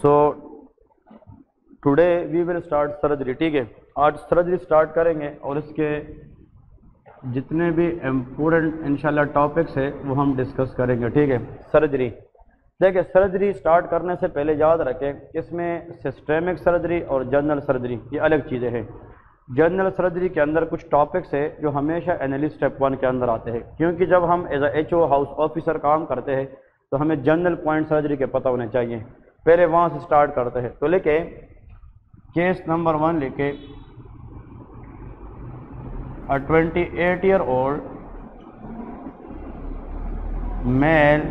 So today we will start surgery. ठीक है, आज सर्जरी स्टार्ट करेंगे और इसके जितने भी इम्पोर्टेंट इंशाल्लाह टॉपिक्स है वो हम डिस्कस करेंगे। ठीक है, सर्जरी देखिए, सर्जरी स्टार्ट करने से पहले याद रखें इसमें सिस्टेमिक सर्जरी और जनरल सर्जरी ये अलग चीज़ें हैं। जनरल सर्जरी के अंदर कुछ टॉपिक्स है जो हमेशा एनालिस्ट स्टेप 1 के अंदर आते हैं, क्योंकि जब हम एज HO हाउस ऑफिसर काम करते हैं तो हमें जनरल पॉइंट सर्जरी के पता होने चाहिए। पहले वहाँ से स्टार्ट करते हैं। तो लेके केस नंबर 1 लेके a 28-year-old male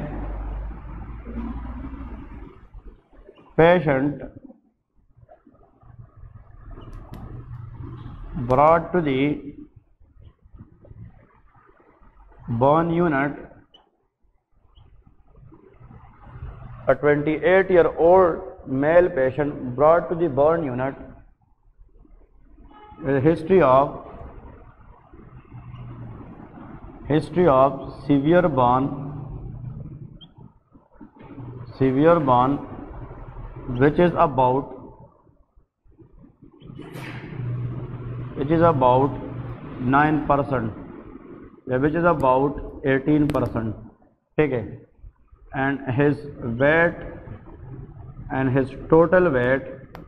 patient brought to the burn unit. A 28-year-old male patient brought to the burn unit with a history of severe burn which is about 9%, which is about 18%. ठीक है, and his total weight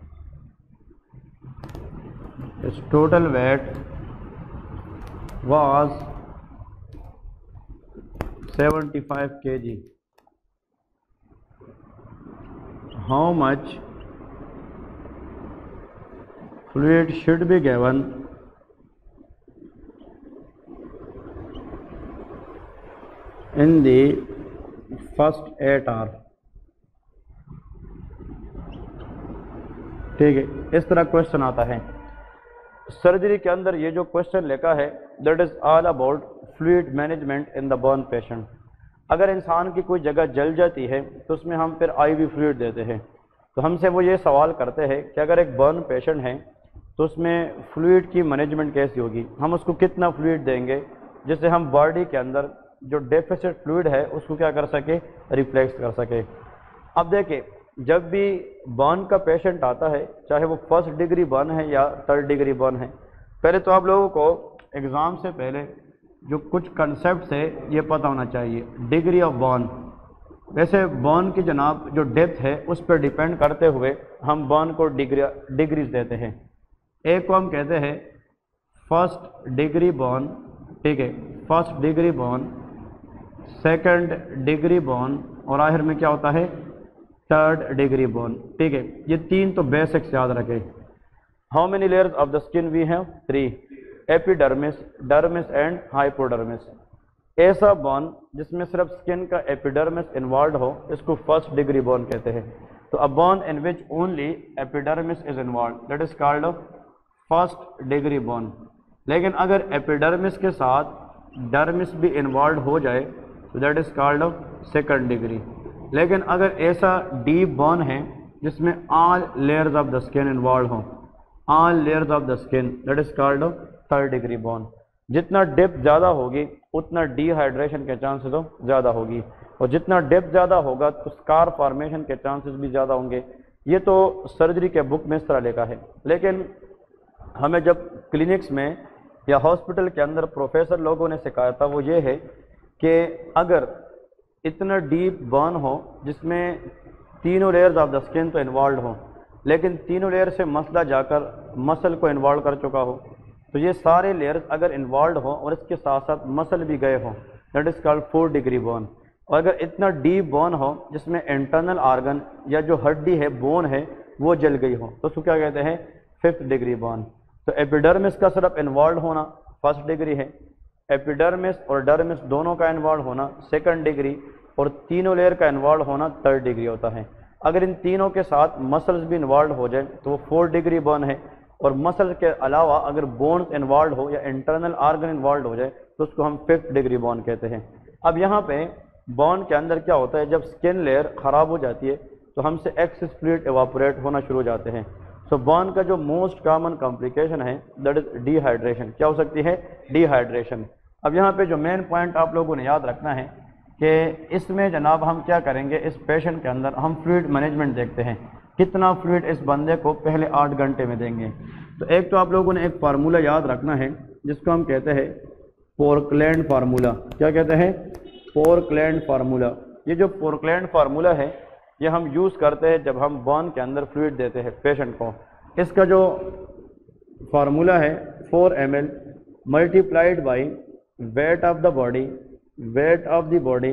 was 75 kg. How much fluid should be given in the first 8 hours? ठीक है, इस तरह question आता है surgery के अंदर। ये जो क्वेश्चन लिखा है that is all about fluid management in the burn patient. अगर इंसान की कोई जगह जल जाती है तो उसमें हम फिर IV फ्लूइड देते हैं। तो हमसे वो ये सवाल करते हैं कि अगर एक बर्न पेशेंट है तो उसमें फ्लूइड की मैनेजमेंट कैसी होगी, हम उसको कितना फ्लूइड देंगे जिससे हम बॉडी के अंदर जो डेफिसिट फ्लूइड है उसको क्या कर सके, रिफ्लेक्स कर सके। अब देखिए, जब भी बर्न का पेशेंट आता है, चाहे वो 1st डिग्री बर्न है या 3rd डिग्री बर्न है, पहले तो आप लोगों को एग्ज़ाम से पहले जो कुछ कंसेप्ट है ये पता होना चाहिए। डिग्री ऑफ बर्न, वैसे बर्न की जनाब जो डेप्थ है उस पर डिपेंड करते हुए हम बर्न को डिग्रीज देते हैं। एक को हम कहते हैं 1st डिग्री बर्न, ठीक है, 1st degree burn, 2nd degree burn और आखिर में क्या होता है 3rd डिग्री बर्न। ठीक है, ये 3 तो बेसिक्स याद रखें। How many layers of the skin we have? 3, epidermis, dermis and hypodermis. ऐसा बर्न जिसमें सिर्फ स्किन का एपिडर्मिस इन्वॉल्व हो इसको 1st डिग्री बर्न कहते हैं। तो a burn in which only epidermis is involve that is called 1st degree burn. लेकिन अगर एपिडर्मिस के साथ डर्मिस भी इन्वॉल्व हो जाए तो that is called 2nd degree. लेकिन अगर ऐसा डीप बर्न है जिसमें all layers of the skin involve हो, all layers of the skin, that is called 3rd degree burn. जितना डेप्थ ज़्यादा होगी उतना डिहाइड्रेशन के चांसेस ज़्यादा होगी, और जितना डेप्थ ज़्यादा होगा तो स्कार फॉर्मेशन के चांसेस भी ज़्यादा होंगे। ये तो सर्जरी के बुक में इस तरह लिखा है, लेकिन हमें जब क्लिनिक्स में या हॉस्पिटल के अंदर प्रोफेसर लोगों ने सिखाया था वो ये है कि अगर इतना डीप बर्न हो जिसमें तीनों लेयर्स ऑफ द स्किन तो इन्वॉल्व हो, लेकिन तीनों लेयर से मसला जाकर मसल को इन्वॉल्व कर चुका हो, तो ये सारे लेयर्स अगर इन्वॉल्व हो और इसके साथ साथ मसल भी गए हों that is called 4th degree burn. और अगर इतना डीप बर्न हो जिसमें इंटरनल आर्गन या जो हड्डी है, बोन है, वो जल गई हो तो उसको क्या कहते हैं 5th डिग्री बर्न। तो एपिडर्मिस का सिर्फ इन्वॉल्व होना 1st डिग्री है, एपिडर्मिस और डर्मिस दोनों का इन्वॉल्व होना 2nd डिग्री, और तीनों लेयर का इन्वॉल्व होना 3rd डिग्री होता है। अगर इन तीनों के साथ मसल्स भी इन्वॉल्व हो जाए तो वो 4th डिग्री बर्न है, और मसल के अलावा अगर बोन्स इन्वॉल्व हो या इंटरनल आर्गन इन्वॉल्व हो जाए तो उसको हम 5th डिग्री बर्न कहते हैं। अब यहाँ पे बर्न के अंदर क्या होता है, जब स्किन लेयर ख़राब हो जाती है तो हमसे एक्सेस फ्लूइड एवापोरेट होना शुरू हो जाते हैं। सो बर्न का जो मोस्ट कॉमन कॉम्प्लिकेशन है दैट इज डिहाइड्रेशन। क्या हो सकती है? डिहाइड्रेशन। अब यहाँ पे जो मेन पॉइंट आप लोगों ने याद रखना है कि इसमें जनाब हम क्या करेंगे, इस पेशेंट के अंदर हम फ्लूइड मैनेजमेंट देखते हैं। कितना फ्लूइड इस बंदे को पहले 8 घंटे में देंगे। तो एक तो आप लोगों ने एक फार्मूला याद रखना है जिसको हम कहते हैं पोर्कलैंड फार्मूला। क्या कहते हैं? Parkland formula. ये जो पोर्कलैंड फार्मूला है ये हम यूज़ करते हैं जब हम बर्न के अंदर फ्लूइड देते हैं पेशेंट को। इसका जो फार्मूला है 4 ml multiplied by weight of the body, weight of the body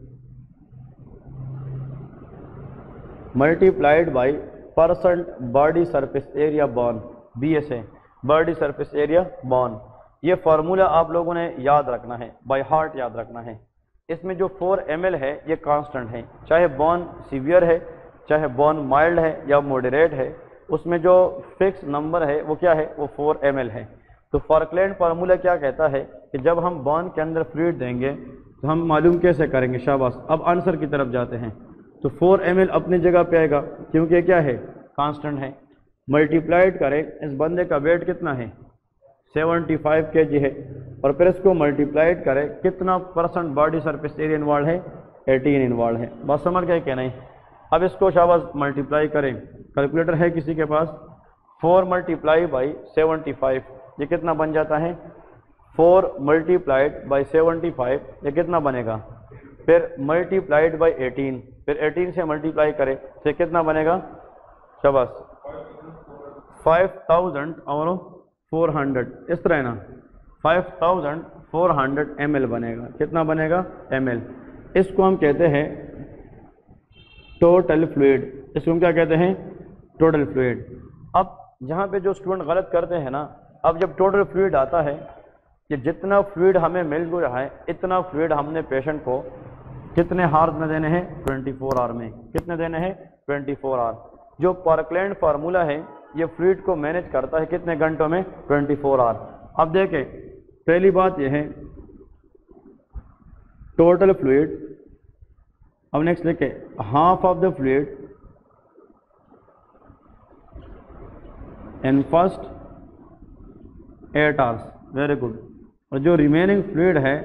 multiplied by percent body surface area burn, BSA, body surface area burn. ये फार्मूला आप लोगों ने याद रखना है, बाय हार्ट याद रखना है। इसमें जो 4 ml है ये कांस्टेंट है, चाहे बॉर्न सीवियर है चाहे बॉर्न माइल्ड है या मॉडरेट है, उसमें जो फिक्स नंबर है वो क्या है? वो 4 ml है। तो पोर्कलैंड फार्मूला क्या कहता है कि जब हम बॉर्न के अंदर फ्लूइड देंगे तो हम मालूम कैसे करेंगे? शाबाश। अब आंसर की तरफ जाते हैं। तो 4 ml अपनी जगह पे आएगा क्योंकि क्या है? कांस्टेंट है। मल्टीप्लाइड करें, इस बंदे का वेट कितना है? 75 kg है, और फिर इसको मल्टीप्लाइड करें, कितना percent body surface area involve है? 18 इन्वॉल्व है। बस समझ गए क्या नहीं? अब इसको शाबाश मल्टीप्लाई करें। कैलकुलेटर है किसी के पास? 4 मल्टीप्लाई बाई 75, ये कितना बन जाता है? 4 मल्टीप्लाइड बाई 75, ये कितना बनेगा? फिर मल्टीप्लाइड बाई 18, फिर 18 से मल्टीप्लाई करें तो कितना बनेगा? शाबाश 5400, इस तरह ना 5400 ml बनेगा। कितना बनेगा? ml। इसको हम कहते हैं टोटल फ्लूइड। इसको हम क्या कहते हैं? Total fluid. अब जहाँ पे जो स्टूडेंट गलत करते हैं ना, अब जब टोटल फ्लूइड आता है कि जितना फ्लूइड हमें मिल रहा है इतना फ्लूइड हमने पेशेंट को कितने हार्स में देने हैं? 24 आवर में। कितने देने हैं? 24 आवर। जो पोर्कलैंड फार्मूला है ये फ्लूइड को मैनेज करता है कितने घंटों में? 24 आवर। अब देखें, पहली बात यह है टोटल फ्लूइड। अब नेक्स्ट देखें, half of the fluid in first 8 hours. Very good. और जो रिमेनिंग फ्लूइड है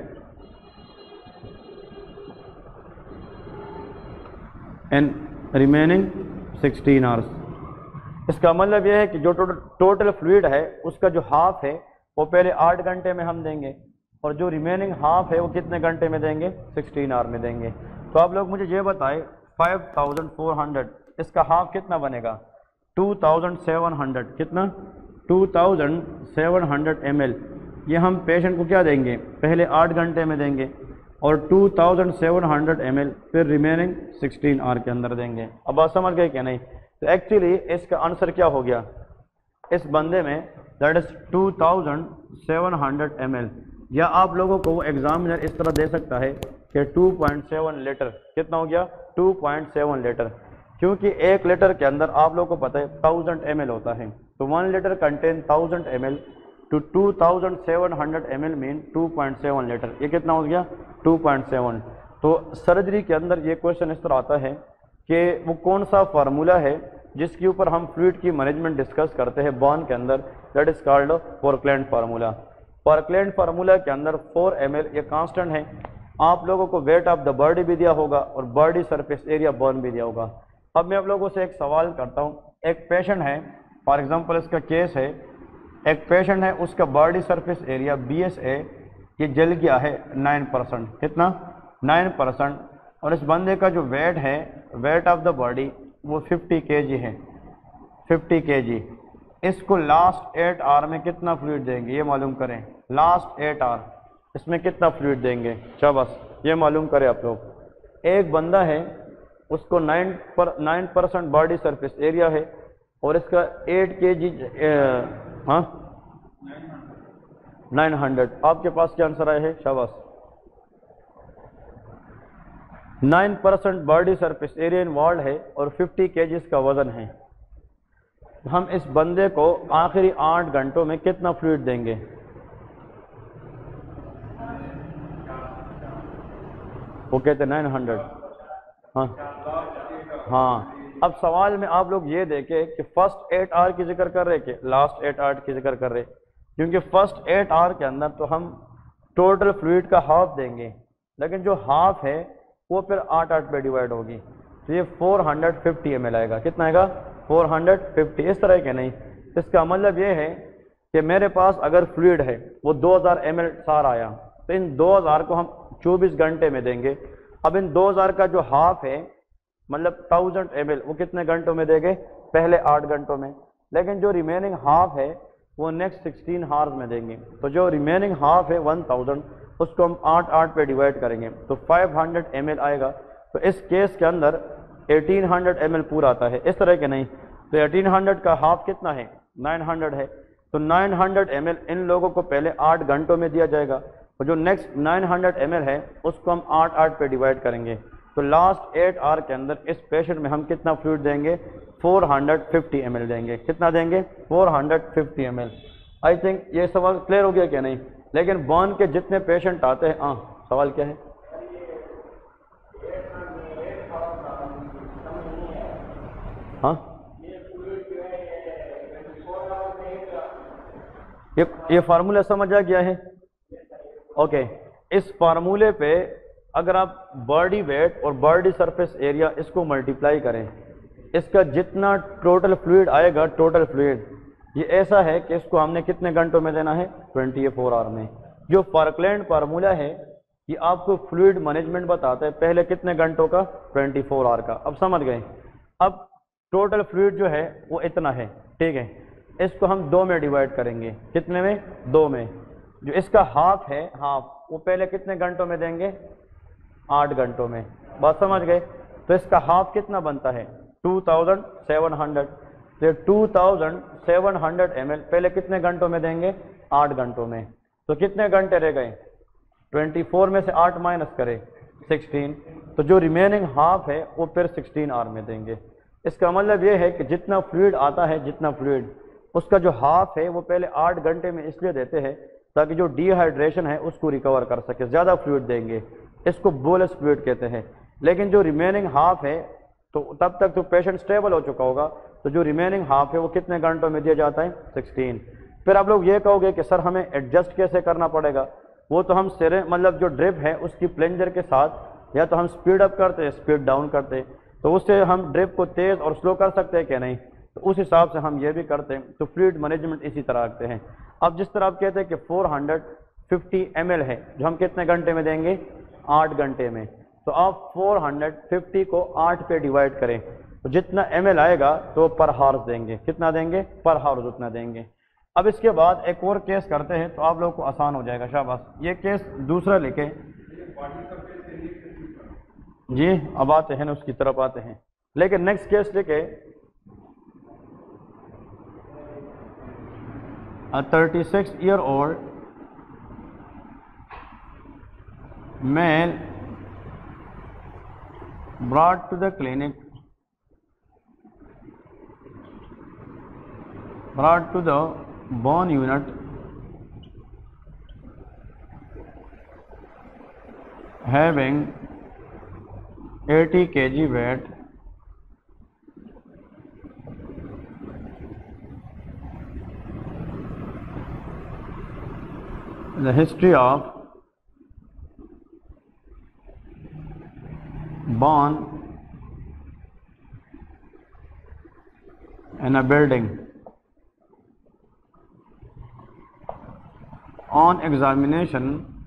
इन रिमेनिंग 16 आवर्स। इसका मतलब यह है कि जो टोटल फ्लूइड है उसका जो हाफ है वो पहले 8 घंटे में हम देंगे, और जो रिमेनिंग हाफ है वो कितने घंटे में देंगे? 16 आवर में देंगे। तो आप लोग मुझे ये बताएं 5400, इसका हाफ कितना बनेगा? 2700। कितना? 2700 ml। ये हम पेशेंट को क्या देंगे? पहले 8 घंटे में देंगे, और 2700 ml फिर रिमेनिंग 16 आवर के अंदर देंगे। अब आप समझ गए क्या नहीं? तो एक्चुअली इसका आंसर क्या हो गया इस बंदे में? That is 2700 ml। या आप लोगों को वो एग्जामिनर इस तरह दे सकता है कि 2.7 लीटर। कितना हो गया? 2.7 लीटर। क्योंकि 1 लीटर के अंदर आप लोगों को पता है 1000 ml होता है, तो 1 litre contain 1000 ml to 2700 ml mean 2.7 litre. ये कितना हो गया? 2.7। तो सर्जरी के अंदर ये क्वेश्चन इस तरह आता है कि वो कौन सा फार्मूला है जिसके ऊपर हम फ्लूइड की मैनेजमेंट डिस्कस करते हैं बॉर्न के अंदर? That is called Parkland formula. Parkland formula के अंदर 4 ml ये कांस्टेंट है। आप लोगों को वेट ऑफ द बॉडी भी दिया होगा और बॉडी सरफेस एरिया बॉर्न भी दिया होगा। अब मैं आप लोगों से एक सवाल करता हूँ। एक पेशेंट है, फॉर एग्जांपल इसका केस है, एक पेशेंट है, उसका बॉडी सरफेस एरिया BSA ये जल गया है 9%। कितना? 9%। और इस बंदे का जो वेट है, वेट ऑफ द बॉडी वो 50 kg है, 50 kg। इसको लास्ट 8 आवर में कितना फ्लूइड देंगे ये मालूम करें। लास्ट 8 आवर इसमें कितना फ्लूइड देंगे? शाबाश, ये मालूम करें आप लोग। एक बंदा है उसको 9% बॉडी सरफेस एरिया है और इसका 8 kg 900। आपके पास क्या आंसर आया है? शाबाश। 9% बॉडी सरफेस एरिया इन्वॉल्व है और 50 kg का वजन है। हम इस बंदे को आखिरी 8 घंटों में कितना फ्लूइड देंगे? वो कहते 900। हाँ। अब सवाल में आप लोग ये देखें कि फर्स्ट 8 आवर की जिक्र कर रहे कि लास्ट 8 आवर की जिक्र कर रहे, क्योंकि फर्स्ट 8 आवर के अंदर तो हम टोटल फ्लूइड का हाफ देंगे, लेकिन जो हाफ है वो फिर 8 पे डिवाइड होगी, तो ये 450 ml आएगा। कितना आएगा? 450, इस तरह के नहीं। इसका मतलब ये है कि मेरे पास अगर फ्लूइड है वो 2000 ml सार आया, तो इन 2000 को हम 24 घंटे में देंगे। अब इन 2000 का जो हाफ है मतलब 1000 ml वो कितने घंटों में देंगे? पहले 8 घंटों में। लेकिन जो रिमेनिंग हाफ है वो नेक्स्ट 16 हार्स में देंगे। तो जो रिमेनिंग हाफ है 1000 उसको हम 8 पे डिवाइड करेंगे तो 500 ml आएगा। तो इस केस के अंदर 1800 ml पूरा आता है, इस तरह के नहीं। तो 1800 का हाफ कितना है? 900 है। तो 900 ml इन लोगों को पहले 8 घंटों में दिया जाएगा और जो नेक्स्ट 900 ml है उसको हम 8 पे डिवाइड करेंगे। तो लास्ट 8 आवर के अंदर इस पेशेंट में हम कितना फ्लूइड देंगे? 450 ml देंगे। कितना देंगे? 450 ml। आई थिंक ये सवाल क्लियर हो गया क्या नहीं? लेकिन बर्न के जितने पेशेंट आते हैं, हाँ सवाल क्या है? हाँ ये फार्मूला समझ आ गया है? ओके, इस फार्मूले पे अगर आप बॉडी वेट और बॉडी सरफेस एरिया इसको मल्टीप्लाई करें, इसका जितना टोटल फ्लूइड आएगा, टोटल फ्लूइड ये ऐसा है कि इसको हमने कितने घंटों में देना है? 24 आवर में। जो पार्कलैंड फार्मूला है ये आपको फ्लूइड मैनेजमेंट बताता है पहले कितने घंटों का? 24 आवर का। अब समझ गए? अब टोटल फ्लूइड जो है वो इतना है, ठीक है। इसको हम 2 में डिवाइड करेंगे। कितने में? 2 में। जो इसका हाफ है, हाफ वो पहले कितने घंटों में देंगे? 8 घंटों में। बात समझ गए? तो इसका हाफ कितना बनता है? 2700। तो 2700 ml पहले कितने घंटों में देंगे? 8 घंटों में। तो कितने घंटे रह गए? 24 में से 8 माइनस करें 16। तो जो रिमेनिंग हाफ है वो फिर 16 आवर में देंगे। इसका मतलब ये है कि जितना फ्लूइड आता है, जितना फ्लूइड उसका जो हाफ है वो पहले 8 घंटे में इसलिए देते हैं ताकि जो डिहाइड्रेशन है उसको रिकवर कर सके, ज़्यादा फ्लूइड देंगे। इसको बोलस फ्लूइड कहते हैं। लेकिन जो रिमेनिंग हाफ है तो तब तक तो पेशेंट स्टेबल हो चुका होगा, तो जो रिमेनिंग हाफ है वो कितने घंटों में दिया जाता है? 16। फिर आप लोग ये कहोगे कि सर हमें एडजस्ट कैसे करना पड़ेगा? वो तो हम सिरे मतलब जो ड्रिप है उसकी प्लेंजर के साथ या तो हम स्पीड अप करते हैं, स्पीड डाउन करते हैं, तो उससे हम ड्रिप को तेज़ और स्लो कर सकते हैं क्या नहीं? तो उस हिसाब से हम ये भी करते हैं। तो फ्लूइड मैनेजमेंट इसी तरह रखते हैं। अब जिस तरह आप कहते हैं कि 450 ml है जो हम कितने घंटे में देंगे? 8 घंटे में। तो आप 450 को 8 पे डिवाइड करें तो जितना ml आएगा तो पर हार्स देंगे। कितना देंगे? पर हार्स उतना देंगे। अब इसके बाद एक और केस करते हैं तो आप लोगों को आसान हो जाएगा। शाबाश। ये केस दूसरा लिखे जी। अब आते हैं ना, उसकी तरफ आते हैं। लेकिन नेक्स्ट केस लिखे A 36-year-old male brought to the clinic, brought to the bone unit having 80 kg weight, the history of born in a building. On examination,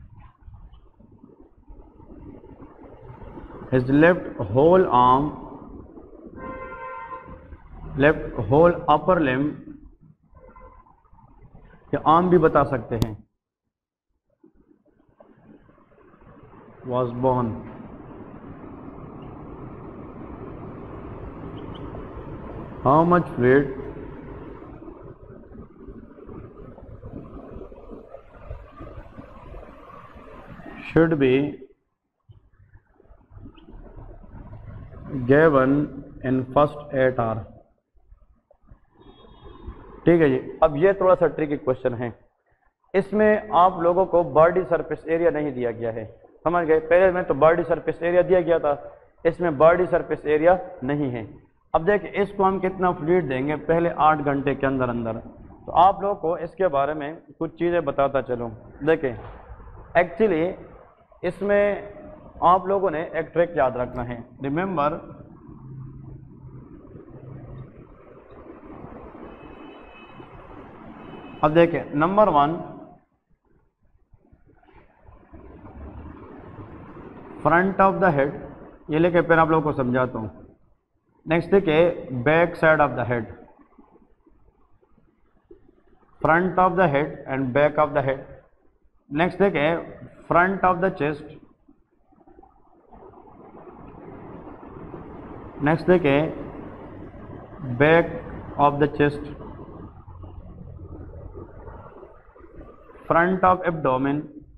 his left whole arm, left whole upper limb, या arm भी बता सकते हैं, was born. How much fluid should be given in first 8 hours? ठीक है जी। अब ये थोड़ा सा ट्रिकी क्वेश्चन है। इसमें आप लोगों को बॉडी सरफेस एरिया नहीं दिया गया है, समझ गए? पहले में तो बॉडी सरफेस एरिया दिया गया था, इसमें बॉडी सरफेस एरिया नहीं है। अब देखिए इसको हम कितना फ्लूइड देंगे पहले 8 घंटे के अंदर अंदर। तो आप लोगों को इसके बारे में कुछ चीज़ें बताता चलूँ। देखिए एक्चुअली इसमें आप लोगों ने एक ट्रिक याद रखना है। रिमेंबर अब देखिए number 1 front of the head, ये लेके फिर आप लोगों को समझाता हूँ। नेक्स्ट देखिए back side of the head, front of the head and back of the head. Next देखिए front of the chest, next देखिए back of the chest, front of abdomen,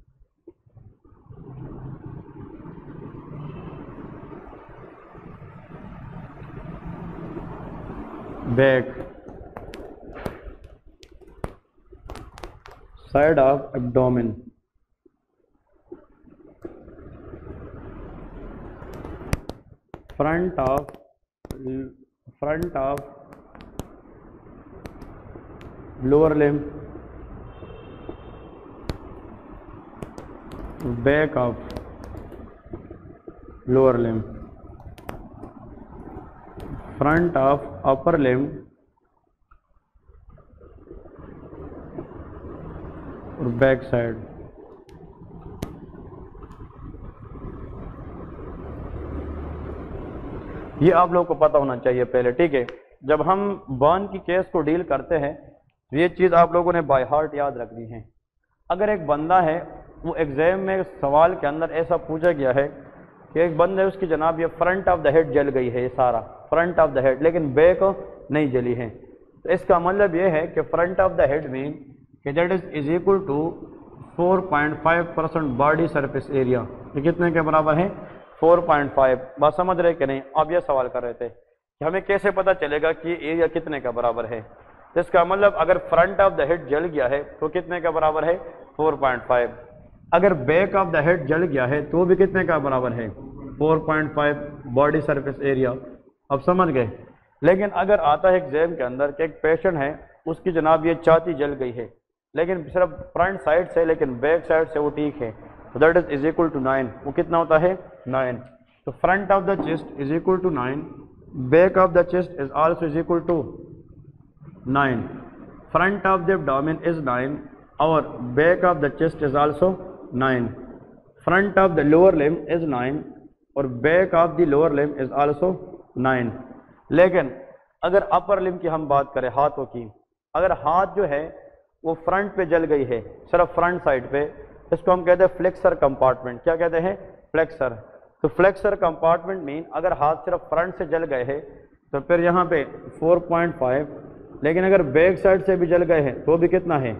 back side of abdomen, front of lower limb, back of lower limb, front of upper limb और back side. ये आप लोगों को पता होना चाहिए पहले, ठीक है। जब हम बर्न की केस को डील करते हैं तो ये चीज़ आप लोगों ने बाय हार्ट याद रखनी है। अगर एक बंदा है, वो एग्जाम में सवाल के अंदर ऐसा पूछा गया है कि एक बंदे उसकी जनाब ये फ्रंट ऑफ द हेड जल गई है, ये सारा फ्रंट ऑफ द हेड, लेकिन बैक नहीं जली है, तो इसका मतलब ये है कि front of the head mean कि that is equal to 4.5% body surface area. ये कितने के बराबर है? 4.5। बात समझ रहे कि नहीं? आप ये सवाल कर रहे थे कि हमें कैसे पता चलेगा कि एरिया कितने का बराबर है। तो इसका मतलब अगर फ्रंट ऑफ द हेड जल गया है तो कितने का बराबर है? 4.5। अगर बैक ऑफ द हेड जल गया है तो भी कितने का बराबर है? 4.5 बॉडी सरफेस एरिया। अब समझ गए? लेकिन अगर आता है एग्जाम के अंदर कि एक पेशेंट है, उसकी जनाब ये छाती जल गई है, लेकिन सिर्फ फ्रंट साइड से, लेकिन बैक साइड से वो ठीक है, तो दैट इज इक्वल टू 9। वो कितना होता है? 9। तो front of the chest is equal to 9, back of the chest is also is equal to 9, front of the abdomen is 9 और back of the chest is also 9, front of the lower limb is 9 और back of the lower limb is also 9। लेकिन अगर upper limb की हम बात करें, हाथों की, अगर हाथ जो है वो फ्रंट पे जल गई है, सिर्फ फ्रंट साइड पे, इसको हम कहते हैं फ्लेक्सर कंपार्टमेंट। क्या कहते हैं? फ्लेक्सर। तो फ्लेक्सर कंपार्टमेंट मीन अगर हाथ सिर्फ फ्रंट से जल गए हैं तो फिर यहाँ पे 4.5, लेकिन अगर बैक साइड से भी जल गए हैं तो भी कितना है?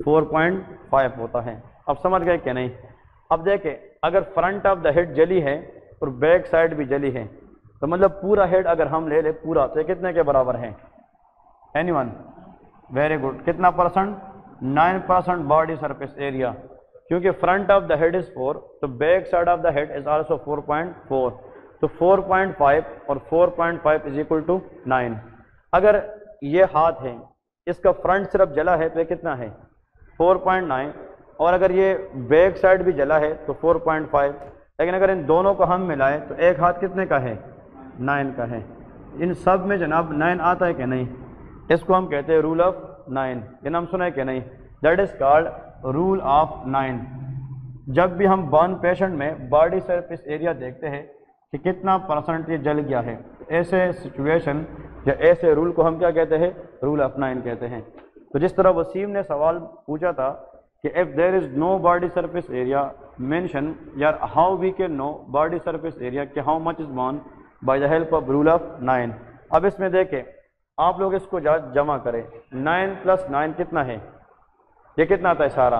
4.5 होता है। अब समझ गए कि नहीं? अब देखें, अगर फ्रंट ऑफ द हेड जली है और बैक साइड भी जली है, तो मतलब पूरा हेड अगर हम ले ले पूरा, तो कितने के बराबर है? एनीवन? Very good. कितना परसेंट? 9% बॉडी सरफेस एरिया, क्योंकि front of the head is 4 तो back side of the head is also 4.4। तो 4.5 और 4.5 इज इक्वल टू 9। अगर ये हाथ है, इसका फ्रंट सिर्फ जला है तो ये कितना है? 4.9। और अगर ये बैक साइड भी जला है तो 4.5। लेकिन अगर इन दोनों को हम मिलाएं तो एक हाथ कितने का है? 9 का है। इन सब में जनाब 9 आता है कि नहीं? इसको हम कहते हैं रूल ऑफ 9। ये नाम सुना है कि नहीं? That is called rule of 9। जब भी हम बर्न पेशेंट में बॉडी सरफेस एरिया देखते हैं कि कितना परसेंट ये जल गया है, ऐसे सिचुएशन या ऐसे रूल को हम क्या कहते हैं? रूल ऑफ 9 कहते हैं। तो जिस तरह वसीम ने सवाल पूछा था कि if there is no body surface area mention, यार how we can know body surface area, कि how much is burn by the help of rule of 9। अब इसमें देखें, आप लोग इसको जमा करें। 9 + 9 कितना है? ये कितना आता है सारा?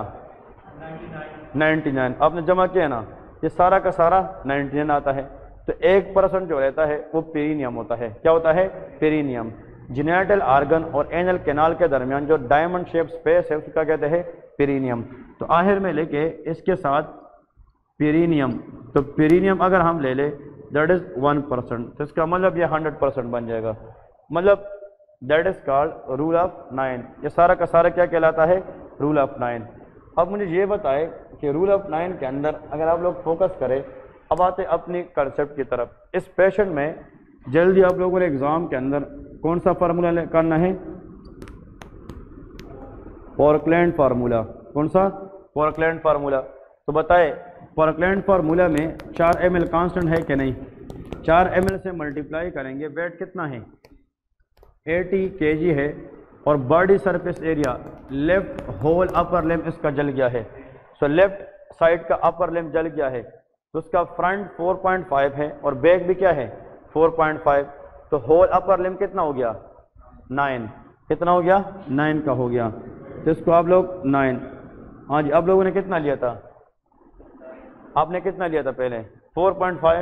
99। आपने जमा किया ना, ये सारा का सारा 99 आता है। तो 1% जो रहता है वो पेरिनियम होता है। क्या होता है? पेरिनियम। जीनिटल आर्गन और एनल कैनाल के दरमियान जो डायमंड शेप स्पेस है उसका कहते हैं पेरिनियम। तो आखिर में लेके इसके साथ पेरिनियम, तो पेरिनियम अगर हम ले ले दैट इज 1%, तो इसका मतलब ये 100% बन जाएगा। मतलब that is called rule of 9। ये सारा का सारा क्या कहलाता है? Rule of 9। अब मुझे ये बताए कि रूल ऑफ 9 के अंदर अगर आप लोग फोकस करें, अब आते अपनी कंसेप्ट की तरफ। इस पेशेंट में जल्दी आप लोगों ने एग्जाम के अंदर कौन सा फार्मूला करना है? Parkland formula. कौन सा? Parkland formula. तो बताए पोर्कलैंड फार्मूला में 4 ml कांस्टेंट है कि नहीं? 4 ml से मल्टीप्लाई करेंगे, वेट कितना है? 80 kg है, और body surface area left whole upper limb इसका जल गया है। सो लेफ्ट साइड का अपर लिम्ब जल गया है, तो उसका फ्रंट 4.5 है और बैक भी क्या है? 4.5। तो होल अपर लिम्ब कितना हो गया? 9। कितना हो गया? 9 का हो गया। तो इसको आप लोग 9, हाँ जी, आप लोगों ने कितना लिया था? आपने कितना लिया था पहले? 4.5?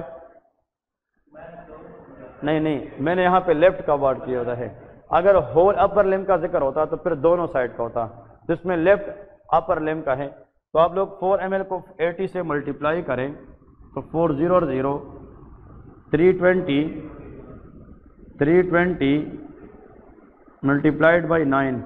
नहीं, मैंने यहाँ पे लेफ्ट का वर्ड किया होता है। अगर होल अपर लिम्ब का जिक्र होता तो फिर दोनों साइड का होता, जिसमें लेफ्ट अपर लिम्ब का है। तो आप लोग 4 ml को 80 से मल्टीप्लाई करें तो 4 और 0 320 मल्टीप्लाइड बाई 9,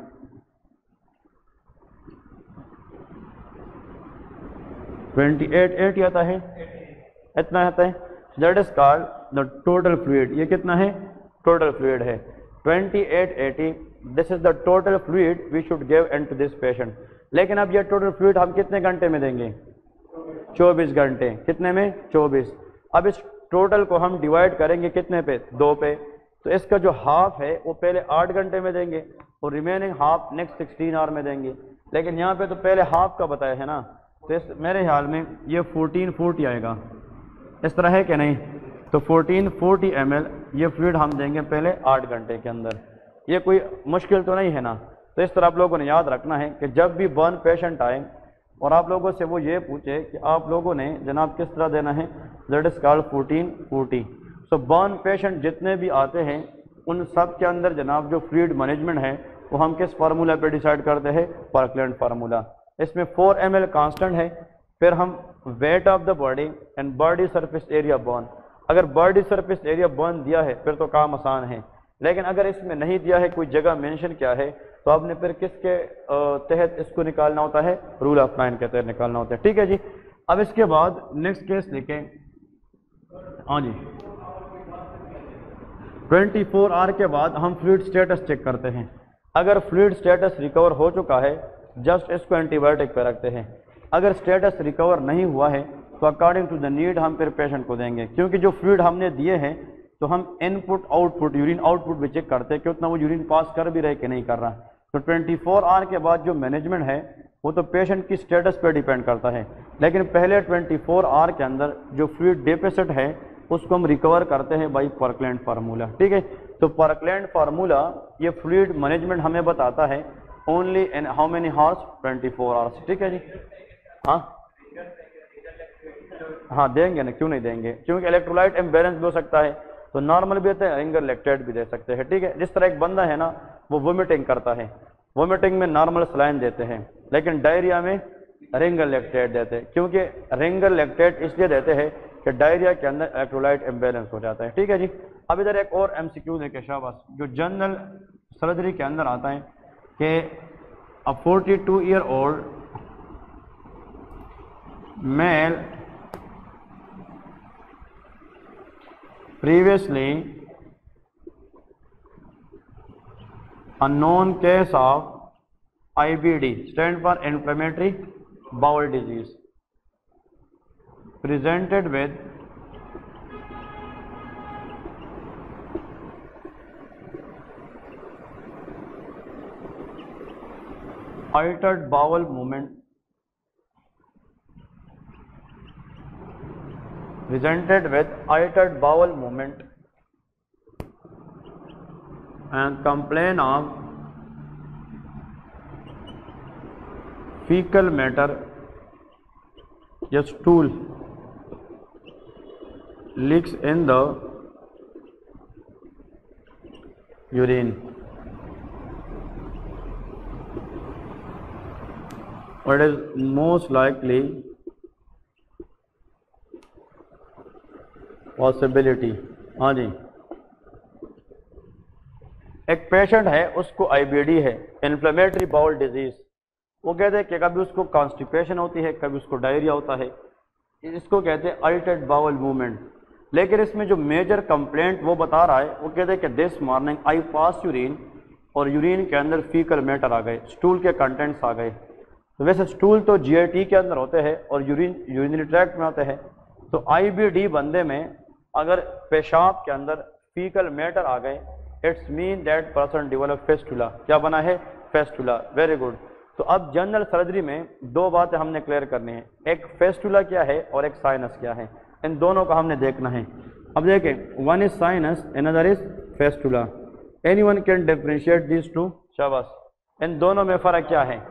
28 आता है, इतना आता है। That is called the total fluid. ये कितना है? टोटल फ्लूइड है 2880। This is the total fluid we should give into this patient. लेकिन अब ये टोटल फ्लूइड हम कितने घंटे में देंगे? 24 घंटे। कितने में? 24। अब इस टोटल को हम डिवाइड करेंगे कितने पे? 2 पे। तो इसका जो हाफ है वो पहले 8 घंटे में देंगे और रिमेनिंग हाफ नेक्स्ट 16 आवर में देंगे। लेकिन यहाँ पे तो पहले हाफ का बताया है ना, तो इस मेरे ख्याल में ये 1440 आएगा। इस तरह है कि नहीं? तो 1440 ml ये फ्लूइड हम देंगे पहले 8 घंटे के अंदर। ये कोई मुश्किल तो नहीं है ना? तो इस तरह आप लोगों ने याद रखना है कि जब भी बर्न पेशेंट आए और आप लोगों से वो ये पूछे कि आप लोगों ने जनाब किस तरह देना है, that is called 1440। So burn patient जितने भी आते हैं उन सब के अंदर जनाब जो फ्लूइड मैनेजमेंट है वो हम किस फार्मूला पे डिसाइड करते हैं? Parkland formula. इसमें 4 ml कांस्टेंट है, फिर हम weight of the body and body surface area burn. अगर बॉडी सरफेस एरिया बर्न दिया है फिर तो काम आसान है, लेकिन अगर इसमें नहीं दिया है, कोई जगह मेंशन किया है, तो आपने फिर किसके तहत इसको निकालना होता है? रूल ऑफ 9 के तहत निकालना होता है। ठीक है जी। अब इसके बाद नेक्स्ट केस देखें। हाँ जी, 24 आवर के बाद हम फ्लूइड स्टेटस चेक करते हैं। अगर फ्लूइड स्टेटस रिकवर हो चुका है, जस्ट इसको एंटीबायोटिक पे रखते हैं। अगर स्टेटस रिकवर नहीं हुआ है तो अकॉर्डिंग टू द नीड हम फिर पेशेंट को देंगे, क्योंकि जो फ्लूइड हमने दिए हैं तो हम इनपुट आउटपुट यूरिन आउटपुट भी चेक करते हैं कि उतना वो यूरिन पास कर भी रहे कि नहीं कर रहा। तो 24 आवर के बाद जो मैनेजमेंट है वो तो पेशेंट की स्टेटस पे डिपेंड करता है, लेकिन पहले 24 आवर के अंदर जो फ्लूइड डेफिसिट है उसको हम रिकवर करते हैं बाई पोर्कलैंड फार्मूला। ठीक है। तो पोर्कलैंड फार्मूला ये फ्लूइड मैनेजमेंट हमें बताता है only in how many hours? 24 hours. ठीक है जी। हाँ देंगे ना, क्यों नहीं देंगे, क्योंकि इलेक्ट्रोलाइट इम्बैलेंस भी हो सकता है, तो नॉर्मल भी देते हैं, रिंगर लैक्टेट भी दे सकते हैं। ठीक है। जिस तरह एक बंदा है ना वो वोमिटिंग करता है, वोमिटिंग में नॉर्मल सलाइन देते हैं, लेकिन डायरिया में रिंगर लैक्टेट देते हैं, क्योंकि रिंगर लैक्टेट इसलिए देते हैं कि डायरिया के अंदर इलेक्ट्रोलाइट इम्बैलेंस हो जाता है। ठीक है जी। अब इधर एक और MCQ देखे शाबाश, जो जनरल सर्जरी के अंदर आता है कि a 42-year-old male previously a known case of IBD, stand for inflammatory bowel disease, presented with altered bowel movement, presented with altered bowel movement and complain of fecal matter या stool leaks in the urine. What is most likely possibility? हाँ जी, एक patient है उसको IBD है, inflammatory bowel disease. वो कहते हैं कि कभी उसको कॉन्स्टिपेशन होती है, कभी उसको डायरिया होता है, इसको कहते हैं अल्टर्ड बाउल मूवमेंट। लेकिन इसमें जो मेजर कंप्लेंट वो बता रहा है, वो कहते हैं कि this morning I pass urine और यूरिन के अंदर फीकल मैटर आ गए, स्टूल के कंटेंट्स आ गए। तो वैसे स्टूल तो जीआईटी के अंदर होते हैं और यूरिनरी ट्रैक्ट में होते हैं। तो आईबीडी बंदे में अगर पेशाब के अंदर फीकल मैटर आ गए, it's mean that person develop fistula. क्या बना है? फेस्टुला। Very good. तो अब जनरल सर्जरी में दो बातें हमने क्लियर करनी है, एक फेस्टुला क्या है और एक साइनस क्या है, इन दोनों को हमने देखना है। अब देखें, one is sinus, another is fistula. Anyone can differentiate this two? शाबाश। इन दोनों में फर्क क्या है?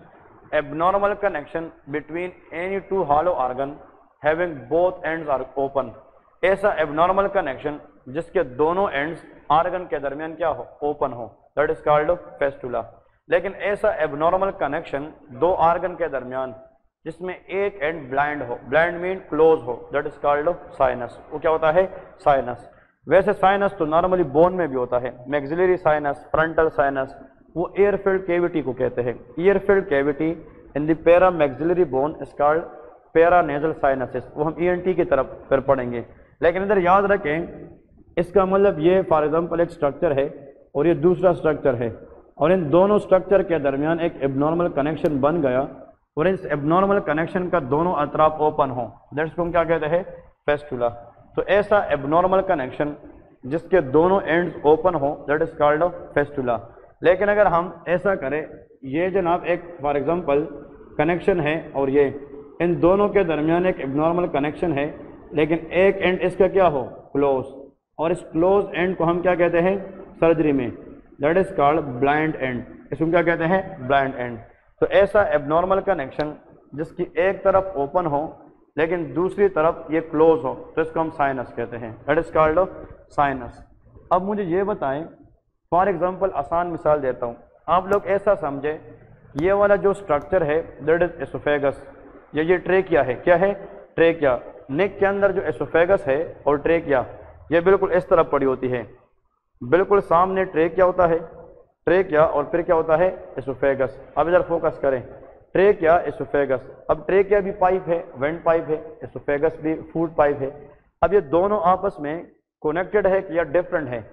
Abnormal connection between any two hollow organ having both ends are open. ऐसा एबनॉर्मल कनेक्शन जिसके दोनों एंड्स ऑर्गन के दरमियान क्या हो? ओपन हो, दैट इज कॉल्ड फेस्टुला। लेकिन ऐसा एबनॉर्मल कनेक्शन दो ऑर्गन के दरमियान जिसमें एक एंड ब्लाइंड हो, ब्लाइंड मीन क्लोज हो, दैट इज कॉल्ड साइनस। वो क्या होता है? साइनस। वैसे साइनस तो नॉर्मली बोन में भी होता है, मैक्सिलरी साइनस, फ्रंटल साइनस, वो एयर फिल्ड कैविटी को कहते हैं। Air filled cavity in the para maxillary bone is called paranasal sinuses. वो हम ईएनटी की तरफ फिर पढ़ेंगे। लेकिन इधर याद रखें, इसका मतलब ये फॉर एग्जांपल एक स्ट्रक्चर है और ये दूसरा स्ट्रक्चर है, और इन दोनों स्ट्रक्चर के दरमियान एक एबनॉर्मल कनेक्शन बन गया और इस एबनॉर्मल कनेक्शन का दोनों अतराफ ओपन हो, दैट्स को हम क्या कहते हैं? फेस्टुला। तो ऐसा एबनॉर्मल कनेक्शन जिसके दोनों एंड्स ओपन हो, दैट इज कॉल्ड फेस्टुला। लेकिन अगर हम ऐसा करें, ये जनाब एक फॉर एग्जांपल कनेक्शन है और ये इन दोनों के दरमियान एक एबनॉर्मल कनेक्शन है, लेकिन एक एंड इसका क्या हो? क्लोज। और इस क्लोज एंड को हम क्या कहते हैं सर्जरी में? That is called blind end. इसको क्या कहते हैं? Blind end. तो ऐसा एबनॉर्मल कनेक्शन जिसकी एक तरफ ओपन हो लेकिन दूसरी तरफ ये क्लोज हो, तो इसको हम साइनस कहते हैं, दैट इज कॉल्ड साइनस। अब मुझे ये बताएं, फॉर एग्जांपल आसान मिसाल देता हूँ, आप लोग ऐसा समझे, ये वाला जो स्ट्रक्चर है दैट इज एसोफेगस, ये ट्रेकिया है। क्या है? ट्रेकिया। नेक के अंदर जो एसोफेगस है और ट्रेकिया, ये बिल्कुल इस तरफ पड़ी होती है, बिल्कुल सामने ट्रेकिया होता है, ट्रेकिया और फिर क्या होता है? एसोफेगस। अब इधर फोकस करें, ट्रेकिया, एसोफेगस। अब ट्रेकिया भी पाइप है, वेंट पाइप है, एसोफेगस भी फूड पाइप है। अब ये दोनों आपस में कनेक्टेड है या डिफरेंट है?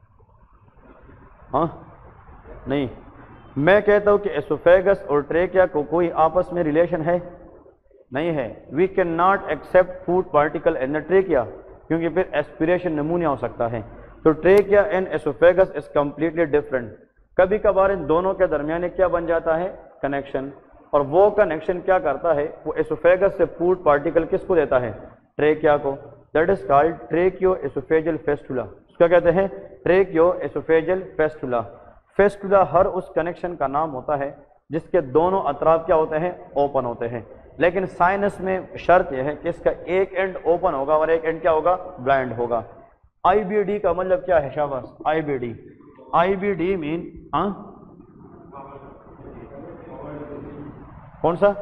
हाँ, नहीं। मैं कहता हूं कि एसोफेगस और ट्रेकिया को कोई आपस में रिलेशन है? नहीं है। We can not accept food particle in the trachea, क्योंकि फिर एस्पिरेशन नमूनिया हो सकता है। तो trachea and oesophagus is completely different. कभी कभार इन दोनों के दरमियान क्या बन जाता है? कनेक्शन। और वो कनेक्शन क्या करता है? वो एसोफेगस से फूड पार्टिकल किसको देता है? ट्रेकिया को। That is called tracheo oesophageal fistula. उसका कहते हैं ट्रेकियो एसोफेजियल फेस्टुला। फेस्टुला हर उस कनेक्शन का नाम होता है जिसके दोनों अतराफ क्या होते हैं? ओपन होते हैं। लेकिन साइनस में शर्त यह है कि इसका एक एंड ओपन होगा और एक एंड क्या होगा? ब्लाइंड होगा। आईबीडी का मतलब क्या है? शाबाश, आईबीडी। आईबीडी मीन कौन सा?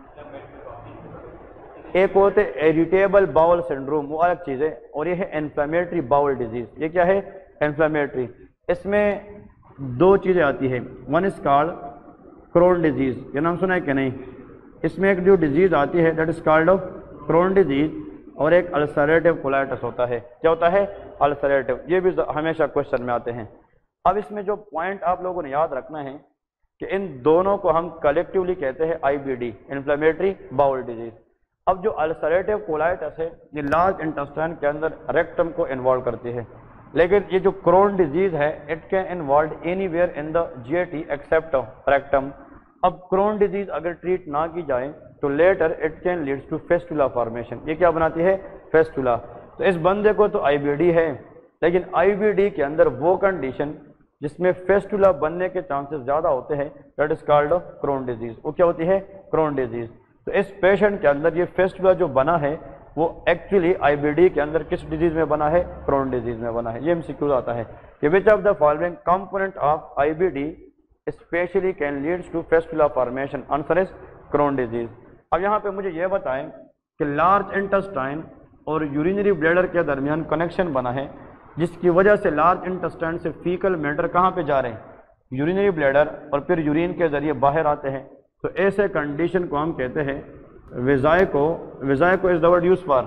एक होते इरिटेबल बाउल सिंड्रोम, वो अलग चीज है, और ये है इन्फ्लेमेटरी बाउल डिजीज। ये क्या है? इन्फ्लेमेटरी। इसमें दो चीजें आती है, one is called Crohn disease, ये नाम सुना है कि नहीं? इसमें एक जो डिजीज आती है that is called Crohn disease, और एक अल्सरेटिव कोलाइटिस होता है। क्या होता है? अल्सरेटिव। ये भी हमेशा क्वेश्चन में आते हैं। अब इसमें जो पॉइंट आप लोगों ने याद रखना है कि इन दोनों को हम कलेक्टिवली कहते हैं आईबीडी, इन्फ्लेमेटरी बाउल डिजीज। अब जो अल्सरेटिव कोलाइटिस है ये लार्ज इंटेस्टाइन के अंदर रेक्टम को इन्वॉल्व करती है, लेकिन ये जो क्रोन डिजीज है it can involve anywhere in the GIT except rectum. अब क्रोन डिजीज अगर ट्रीट ना की जाए तो later it can leads to fistula formation. ये क्या बनाती है? फेस्टुला। तो इस बंदे को तो आईबीडी है, लेकिन आईबीडी के अंदर वो कंडीशन जिसमें फेस्टुला बनने के चांसेस ज़्यादा होते हैं that is called Crohn disease. वो क्या होती है? Crohn disease. तो इस पेशेंट के अंदर ये फेस्टुला जो बना है वो एक्चुअली आईबीडी के अंदर किस डिजीज में बना है? क्रोन डिजीज में बना है। ये एमसीक्यू आता है कि which of the following component of IBD specially can leads to fistula formation? Answer is Crohn disease. अब यहाँ पे मुझे ये बताएं कि लार्ज इंटेस्टाइन और यूरिनरी ब्लैडर के दरमियान कनेक्शन बना है जिसकी वजह से लार्ज इंटेस्टाइन से फीकल मैटर कहाँ पे जा रहे हैं? यूरिनरी ब्लैडर, और फिर यूरिन के जरिए बाहर आते हैं। तो ऐसे कंडीशन को हम कहते हैं vesico. Vesico is the word use for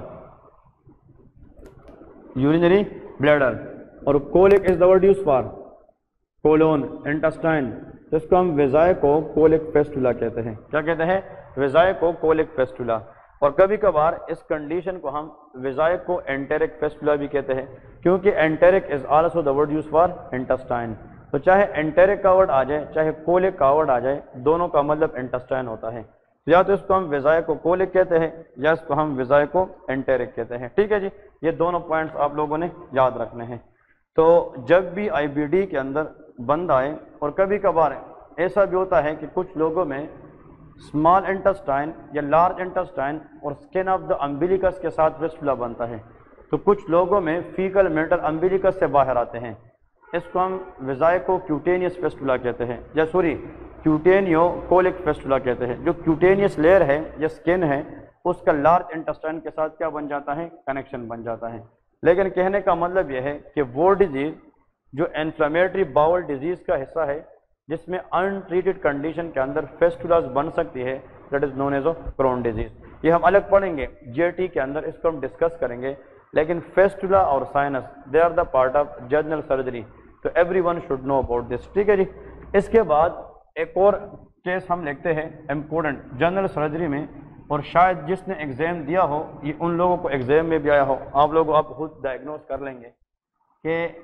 urinary bladder, और colic is the word use for colon, intestine, तो इसको हम वेजाइको कोलिक फेस्टुला कहते हैं। क्या कहते हैं? Vesico colic fistula. और कभी कभार इस कंडीशन को हम वेजाइको एंटेरिक फेस्टुला भी कहते हैं, क्योंकि enteric is also the word use for intestine. तो चाहे एंटेरिक का वर्ड आ जाए चाहे कोलिक का वर्ड आ जाए, दोनों का मतलब इंटेस्टाइन होता है। या तो इसको हम वेजाइको कोलिक कहते हैं या इसको हम वेजाइको एंटेरिक कहते हैं। ठीक है जी, ये दोनों पॉइंट्स आप लोगों ने याद रखने हैं। तो जब भी आईबीडी के अंदर बंद आए, और कभी कभार ऐसा भी होता है कि कुछ लोगों में स्मॉल इंटेस्टाइन या लार्ज इंटेस्टाइन और स्किन ऑफ द अम्बिलिकस के साथ फेस्टुला बनता है, तो कुछ लोगों में फीकल मैटर अम्बिलिकस से बाहर आते हैं, इसको हम वेजाइको क्यूटेनियस फेस्टुला कहते हैं, या सॉरी क्यूटेनियो कोलिक फेस्टुला कहते हैं। जो क्यूटेनियस लेयर है या स्किन है उसका लार्ज इंटेस्टाइन के साथ क्या बन जाता है? कनेक्शन बन जाता है। लेकिन कहने का मतलब यह है कि वो डिजीज जो इन्फ्लेमेटरी बाउल डिजीज का हिस्सा है, जिसमें अनट्रीटेड कंडीशन के अंदर फेस्टुलास बन सकती है, that is known as Crohn disease. ये हम अलग पढ़ेंगे जीएटी के अंदर, इसको हम डिस्कस करेंगे। लेकिन फेस्टुला और sinus they are the part of general surgery, तो everyone should know about this. ठीक है जी। इसके बाद एक और केस हम लिखते हैं इम्पोर्टेंट जनरल सर्जरी में, और शायद जिसने एग्जाम दिया हो ये उन लोगों को एग्जाम में भी आया हो, आप लोग आप खुद डायग्नोज कर लेंगे कि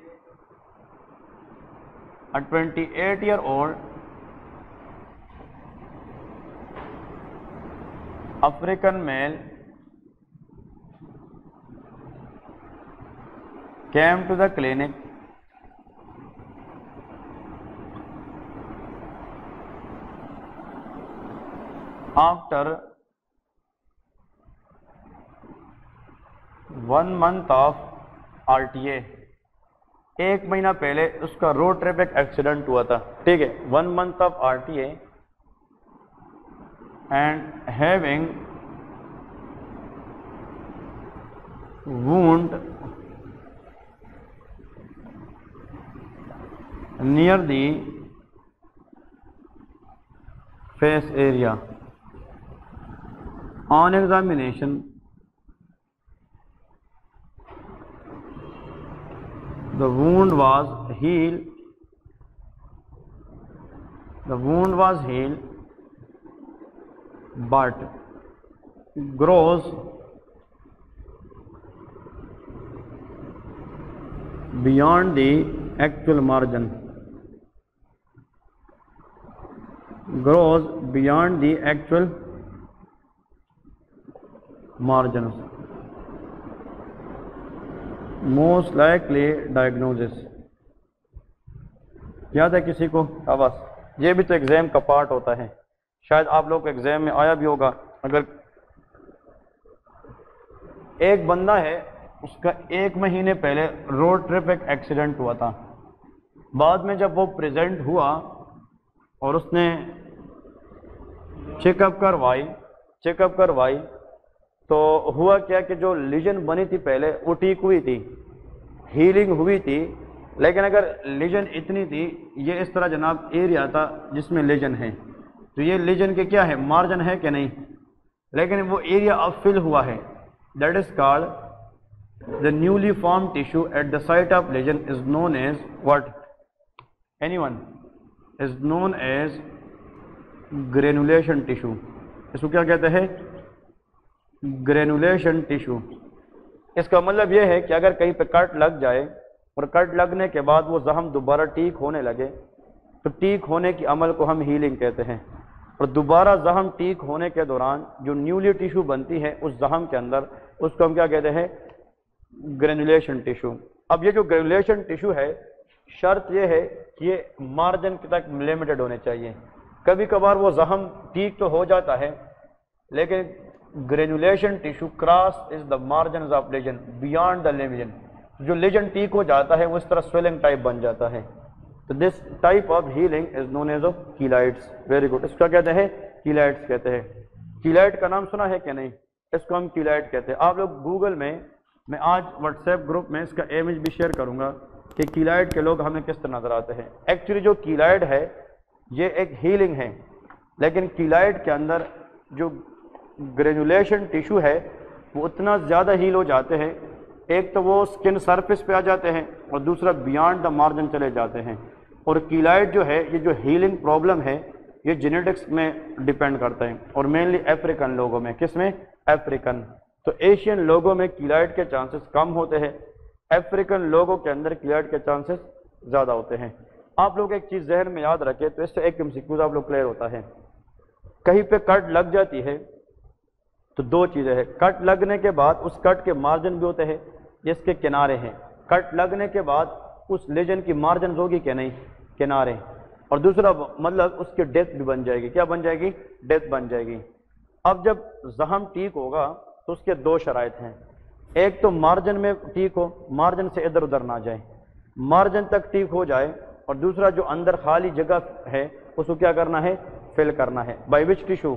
a 28-year-old African male came to the clinic after 1 month of RTA। एक महीना पहले उसका रोड ट्रैफिक एक्सीडेंट हुआ था। ठीक है, 1 month of RTA and having wound near the face area। On examination the wound was healed but grows beyond the actual margin, margins, most likely diagnosis। याद है किसी को? बस ये भी तो एग्जाम का पार्ट होता है, शायद आप लोग को एग्जाम में आया भी होगा। अगर एक बंदा है उसका 1 महीने पहले रोड ट्रैफिक एक्सीडेंट हुआ था, बाद में जब वो प्रेजेंट हुआ और उसने चेकअप करवाई तो हुआ क्या कि जो लीजन बनी थी पहले वो ठीक हुई थी, हीलिंग हुई थी। लेकिन अगर लीजन इतनी थी, ये इस तरह जनाब एरिया था जिसमें लीजन है, तो ये लीजन के क्या है? मार्जिन है कि नहीं? लेकिन वो एरिया अब फिल हुआ है, that is called the newly form tissue at the site of lesion is known as what? Anyone? Is known as granulation tissue. इसको क्या कहते हैं? Granulation tissue. इसका मतलब यह है कि अगर कहीं पे कट लग जाए और कट लगने के बाद वो जख्म दोबारा ठीक होने लगे, तो ठीक होने की अमल को हम हीलिंग कहते हैं। और दोबारा जख्म ठीक होने के दौरान जो न्यूली टिश्यू बनती है उस जख्म के अंदर, उसको हम क्या कहते हैं? Granulation tissue. अब ये जो ग्रेनुलेशन टिश्यू है, शर्त यह है कि ये मार्जिन तक लिमिटेड होने चाहिए। कभी कभार वो जख्म ठीक तो हो जाता है, लेकिन granulation tissue cross is the margin of lesion beyond the lesion. जो लीजन ठीक हो जाता है वो इस तरह स्वेलिंग टाइप बन जाता है। तो this type of healing is known as keloids. Very good. इसका कहते हैं कीलाइट्स कहते हैं। कीलाइट का नाम सुना है कि नहीं? इसको हम कीलाइट कहते हैं। आप लोग गूगल में, मैं आज व्हाट्सएप ग्रुप में इसका इमेज भी शेयर करूंगा कि कीलाइट के लोग हमें किस तरह नजर आते हैं। एक्चुअली जो कीलाइट है ये एक हीलिंग है, लेकिन कीलाइट के अंदर जो ग्रेनुलेशन टिश्यू है वो उतना ज़्यादा हील हो जाते हैं, एक तो वो स्किन सरफेस पे आ जाते हैं और दूसरा बियॉन्ड द मार्जिन चले जाते हैं। और कीलॉइड जो है, ये जो हीलिंग प्रॉब्लम है, ये जेनेटिक्स में डिपेंड करता है और मेनली अफ्रीकन लोगों में। किस में? अफ्रीकन। तो एशियन लोगों में कीलॉइड के चांसेस कम होते हैं, अफ्रीकन लोगों के अंदर कीलॉइड के चांसेस ज़्यादा होते हैं। आप लोग एक चीज़ जहन में याद रखें, तो इससे एक एमसीक्यूज आप लोग क्लियर होता है। कहीं पे कट लग जाती है तो दो चीज़ें हैं, कट लगने के बाद उस कट के मार्जिन भी होते हैं, जिसके किनारे हैं। कट लगने के बाद उस लेजन की मार्जिन होगी कि नहीं? किनारे। और दूसरा मतलब उसकी डेप्थ भी बन जाएगी। क्या बन जाएगी? डेप्थ बन जाएगी। अब जब जख्म ठीक होगा तो उसके दो शराइत हैं, एक तो मार्जिन में ठीक हो, मार्जिन से इधर उधर ना जाए, मार्जिन तक ठीक हो जाए, और दूसरा जो अंदर खाली जगह है उसको क्या करना है? फिल करना है। By which tissue?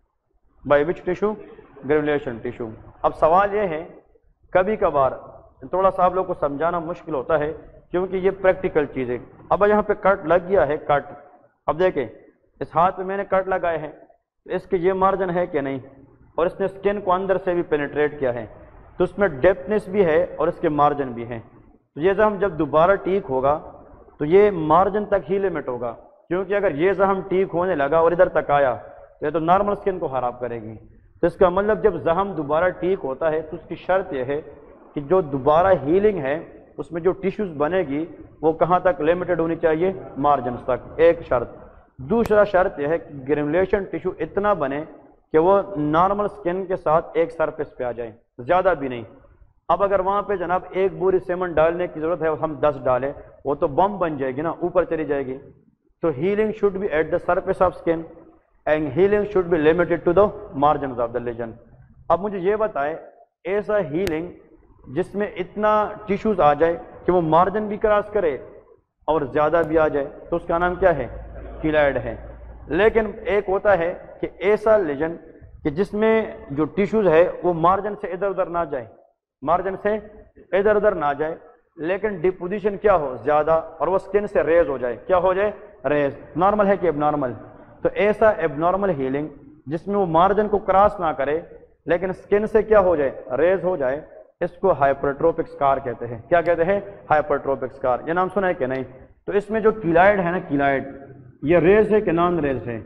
By which tissue? Granulation tissue. अब सवाल यह है, कभी कभार थोड़ा सा आप लोग को समझाना मुश्किल होता है क्योंकि ये प्रैक्टिकल चीज़ है। अब यहाँ पे कट लग गया है, कट, अब देखें इस हाथ पे मैंने कट लगाए हैं, तो इसके ये मार्जिन है कि नहीं, और इसने स्किन को अंदर से भी पेनिट्रेट किया है, तो उसमें डेप्थनेस भी है और इसके मार्जिन भी हैं। तो ये जख्म जब दोबारा ठीक होगा तो ये मार्जिन तक ही लिमिट होगा, क्योंकि अगर ये जख्म ठीक होने लगा और इधर तक आया तो ये तो नॉर्मल स्किन को खराब करेगी। तो इसका मतलब जब जख्म दोबारा ठीक होता है तो उसकी शर्त यह है कि जो दोबारा हीलिंग है उसमें जो टिश्यूज बनेगी वो कहाँ तक लिमिटेड होनी चाहिए? मार्जिन तक, एक शर्त। दूसरा शर्त यह है कि ग्रेनुलेशन टिश्यू इतना बने कि वो नॉर्मल स्किन के साथ एक सरफेस पे आ जाए, ज़्यादा भी नहीं। अब अगर वहाँ पे जनाब एक बोरी सीमेंट डालने की ज़रूरत है, हम 10 डालें, वो तो बम बन जाएगी ना, ऊपर चली जाएगी। तो healing should be at the surface of skin and healing should be limited to the margin of the lesion. अब मुझे ये बताएं, ऐसा हीलिंग जिसमें इतना टिश्यूज आ जाए कि वो मार्जिन भी क्रॉस करे और ज़्यादा भी आ जाए, तो उसका नाम क्या है? कीलॉइड है। लेकिन एक होता है कि ऐसा लेजन कि जिसमें जो टिश्यूज है वो मार्जिन से इधर उधर ना जाए, मार्जिन से इधर उधर ना जाए, लेकिन डिपोजिशन क्या हो? ज़्यादा, और वो स्किन से रेज हो जाए। क्या हो जाए? रेज। नॉर्मल है कि एबनॉर्मल? तो ऐसा एबनॉर्मल हीलिंग जिसमें वो मार्जिन को क्रॉस ना करे लेकिन स्किन से क्या हो जाए? रेज हो जाए, इसको हाइपरट्रोपिक स्कार कहते हैं। क्या कहते हैं? Hypertrophic scar. ये नाम सुना है कि नहीं? तो इसमें जो कीलॉइड है ना, कीलॉइड, ये रेज है कि नॉन रेज है?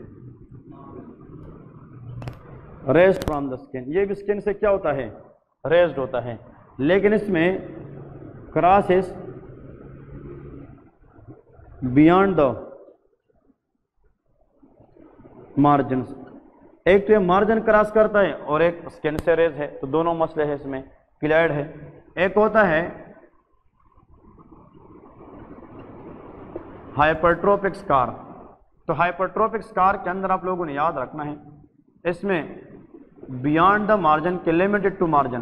Raise from the skin. ये भी स्किन से क्या होता है? रेज्ड होता है, लेकिन इसमें क्रॉसेस बियॉन्ड द मार्जिन। एक तो ये मार्जिन क्रॉस करता है और एक स्किन से रेज है, तो दोनों मसले हैं इसमें। कीलॉइड है। एक होता है हाइपरट्रोपिक स्कार। तो हाइपरट्रोपिक स्कार के अंदर आप लोगों ने याद रखना है, इसमें बियॉन्ड द मार्जिन के limited to margin,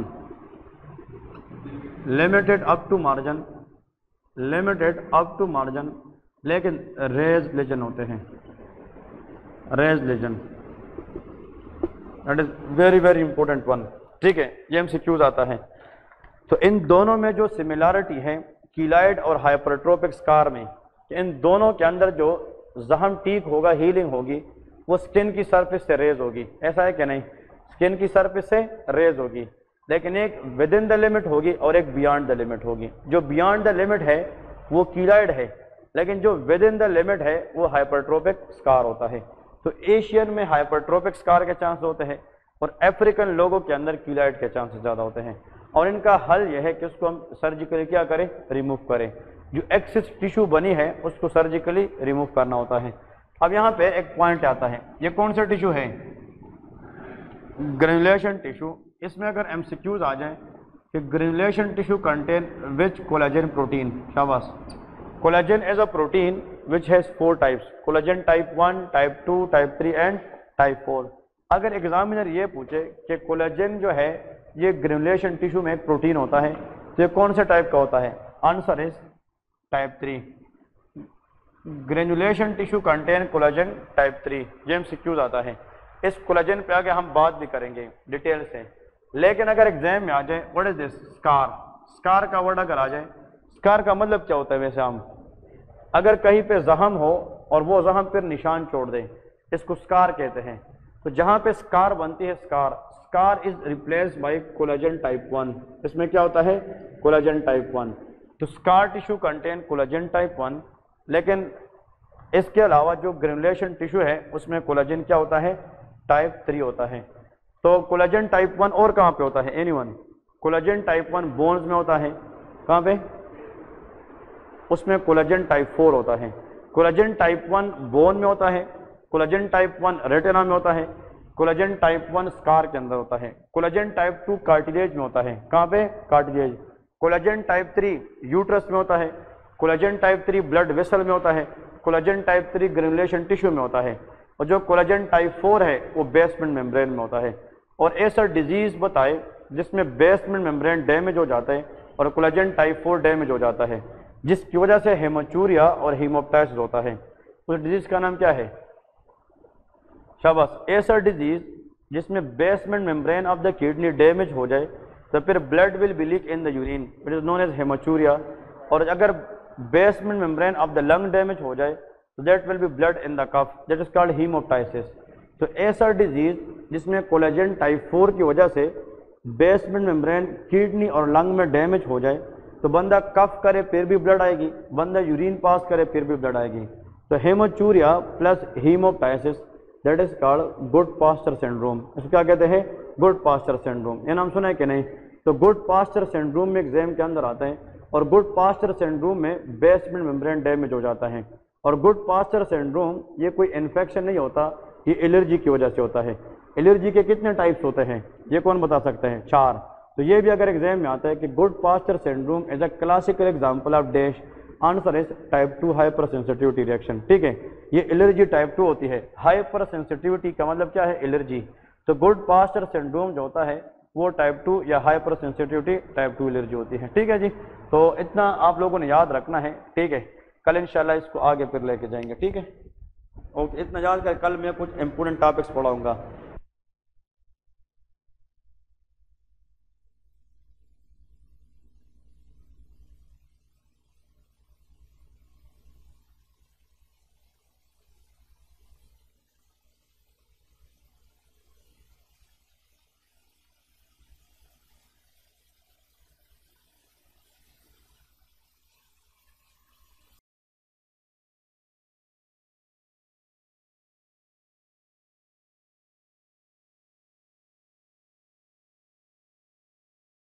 limited up to margin, limited up to margin, लेकिन रेज लेजन होते हैं, raise lesion. That is very very important one. ठीक है, ये एमसीक्यूज आता है। तो इन दोनों में जो सिमिलरिटी है कीलॉइड और हाइपरट्रोपिक स्कार में, इन दोनों के अंदर जो जख्म ठीक होगा, हीलिंग होगी, वो स्किन की सरफेस से रेज होगी। ऐसा है कि नहीं? स्किन की सरफेस से रेज होगी, लेकिन एक विद इन द लिमिट होगी और एक बियॉन्ड द लिमिट होगी। जो बियॉन्ड द लिमिट है वो कीलॉइड है, लेकिन जो विद इन द लिमिट है वो हाइपरट्रोपिक स्कार होता है। तो एशियन में हाइपरट्रोपिक स्कार के चांस होते हैं और अफ्रीकन लोगों के अंदर कीलॉइड के चांसेस ज़्यादा होते हैं। और इनका हल यह है कि उसको हम सर्जिकली क्या करें? रिमूव करें। जो एक्सेस टिश्यू बनी है उसको सर्जिकली रिमूव करना होता है। अब यहाँ पे एक पॉइंट आता है, ये कौन सा टिश्यू है? Granulation tissue. इसमें अगर एमसीक्यूज आ जाए कि granulation tissue contain which collagen protein, शाबाश। Collagen is a protein which has 4 types, collagen type 1, type 2, type 3 and type 4। अगर एग्जामिनर ये पूछे कि कोलेजन जो है ये ग्रेनुलेशन टिश्यू में एक प्रोटीन होता है, तो ये कौन से टाइप का होता है? Answer is type 3। Granulation tissue contain collagen type 3। ये एमसीक्यूज आता है। इस कोलेजन पे आगे हम बात भी करेंगे डिटेल से, लेकिन अगर एग्जाम में आ जाए what is this? Scar. Scar का वर्ड अगर आ जाए, स्कार का मतलब क्या होता है? वैसे हम अगर कहीं पे जख्म हो और वो जख्म पर निशान छोड़ दे, इसको स्कार कहते हैं। तो जहां पे स्कार बनती है, scar is replaced by collagen type 1। इसमें क्या होता है? Collagen type 1। तो scar tissue contain collagen type 1, लेकिन इसके अलावा जो ग्रेनुलेशन टिश्यू है उसमें कोलेजन क्या होता है, टाइप 3 होता है। तो कोलेजन टाइप 1 और कहाँ पे होता है, एनीवन? कोलेजन टाइप 1 बोन्स में होता है, कहाँ पे? उसमें कोलेजन टाइप 4 होता है। कोलेजन टाइप 1 बोन में होता है, कोलेजन टाइप 1 रेटिना में होता है, कोलेजन टाइप 1 स्कार के अंदर होता है, कोलेजन टाइप 2 कार्टिलेज में होता है, कहाँ पे? कार्टिलेज। कोलेजन टाइप 3 यूट्रस में होता है, कोलेजन टाइप 3 ब्लड वेसल में होता है, कोलेजन टाइप 3 ग्रेनुलेशन टिश्यू में होता है, और जो कोलेजन टाइप 4 है वो बेसमेंट मेम्ब्रेन में होता है। और ऐसा डिजीज बताए जिसमें बेसमेंट मेम्ब्रेन डैमेज हो जाता है और कोलेजन टाइप 4 डैमेज हो जाता है, जिसकी वजह से हेमाचूरिया और हीमोप्टाइसिस होता है। उस डिजीज का नाम क्या है? शाबाश। ऐसा डिजीज जिसमें basement membrane of the kidney damage हो जाए तो फिर blood will be leak in the urine, it is known as haematuria. और अगर basement membrane of the lung damage हो जाए तो that will be blood in the cough, that is called haemoptysis. तो ऐसा डिजीज जिसमें कोलेजन टाइप 4 की वजह से बेसमेंट मेम्ब्रेन किडनी और लंग में डैमेज हो जाए तो बंदा कफ करे फिर भी ब्लड आएगी, बंदा यूरिन पास करे फिर भी ब्लड आएगी। तो haematuria plus haemoptysis that is called Goodpasture syndrome. इसको क्या कहते हैं? Goodpasture syndrome. ये नाम सुना है कि नहीं? तो गुड पास्चर सिंड्रोम में एग्जाम के अंदर आता है, और गुड पास्चर सिंड्रोम में बेसमेंट मेम्ब्रेन डैमेज हो जाता है। और गुड पास्चर सिंड्रोम ये कोई इन्फेक्शन नहीं होता, ये एलर्जी की वजह से होता है। एलर्जी के कितने टाइप्स होते हैं ये कौन बता सकते हैं? 4। तो ये भी अगर एग्जाम में आता है कि Goodpasture syndrome is a classical example of dash, answer is type 2 hypersensitivity reaction. ठीक है, ये एलर्जी टाइप 2 होती है। हाइपर सेंसिटिविटी का मतलब क्या है? एलर्जी। तो गुड पास्चर सिंड्रोम जो होता है वो टाइप 2 या हाइपर सेंसिटिविटी टाइप 2 एलर्जी होती है। ठीक है जी, तो इतना आप लोगों ने याद रखना है। ठीक है, कल इंशाल्लाह इसको आगे फिर लेके जाएंगे। ठीक है, ओके, इतना याद कर, कल मैं कुछ इंपोर्टेंट टॉपिक्स पढ़ाऊंगा।